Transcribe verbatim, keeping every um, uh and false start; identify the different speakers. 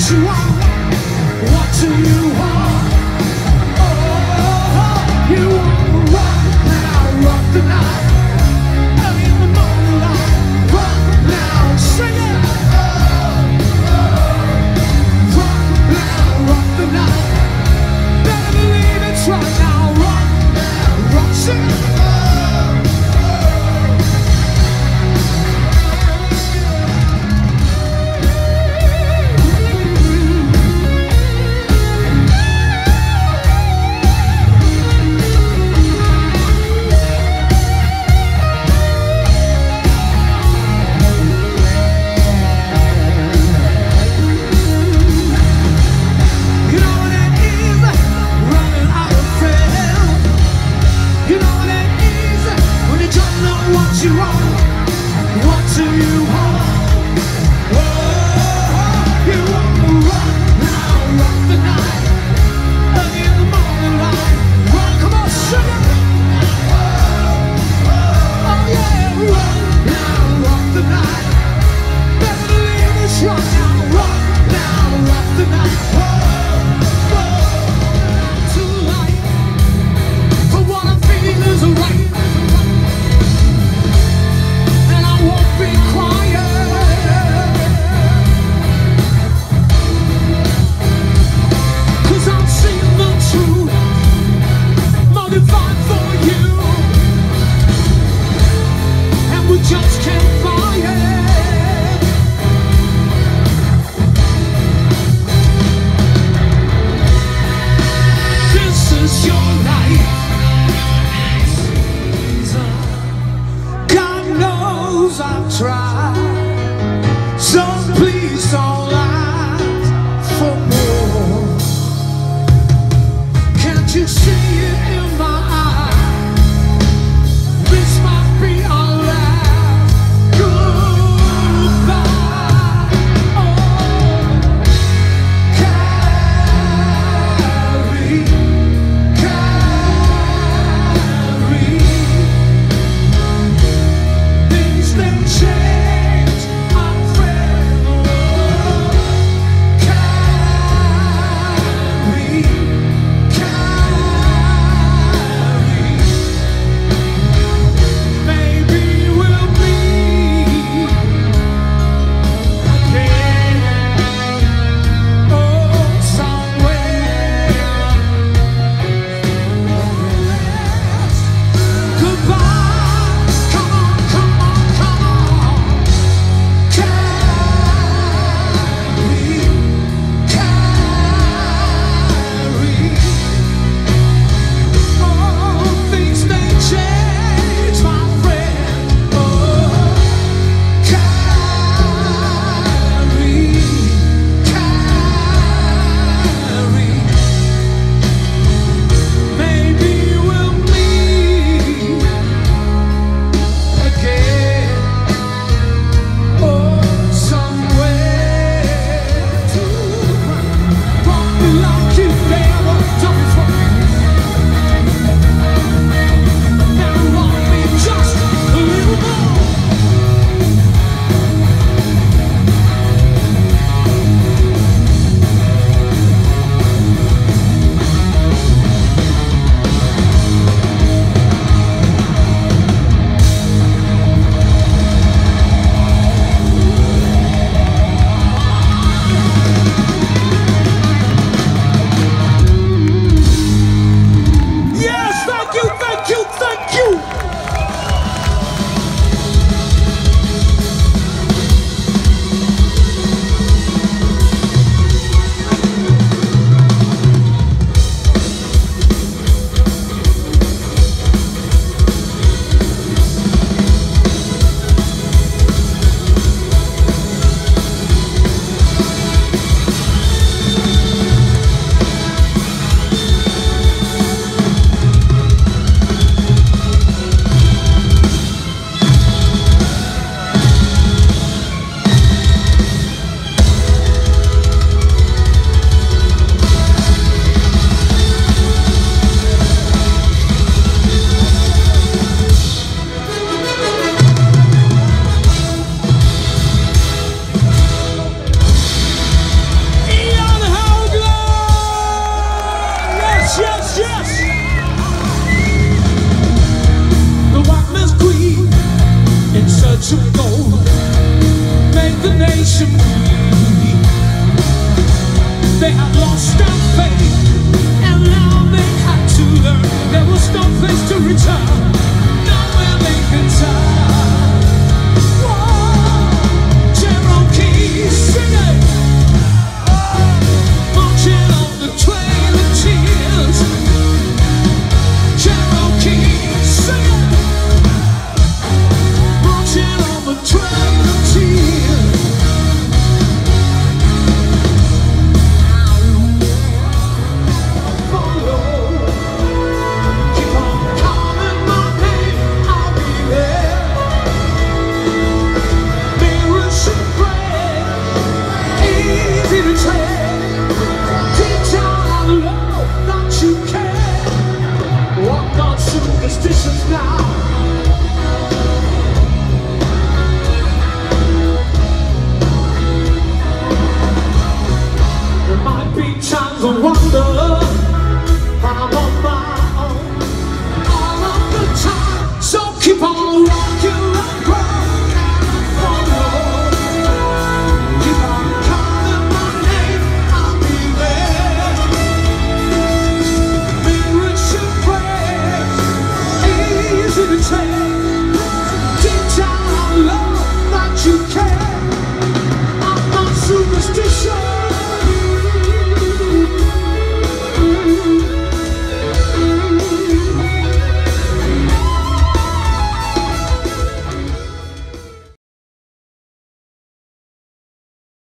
Speaker 1: you want? What do you want? Oh, you want to rock now, rock the night. Early in the morning light, rock now, sing it. Rock now, rock the night. Better believe it's right now, rock now, rock, sing it. You want? What do you want? Oh, you want to rock now, rock the night. Early in the morning light, rock, come on, sugar. Oh yeah, rock now, rock the night. Better believe it's right now, rock now, rock the night. Oh, oh, tonight, for what I feel is right. Be quiet, 'cause I'm seeing the truth, more divine for you, and we just can't buy it. This is your life. God knows I've tried, so please don't ask for more. Can't you see it in my eyes? This might be our last goodbye. Oh, carry, carry. Things they change. the nation free. They had lost their faith, and now they had to learn there was no place to return.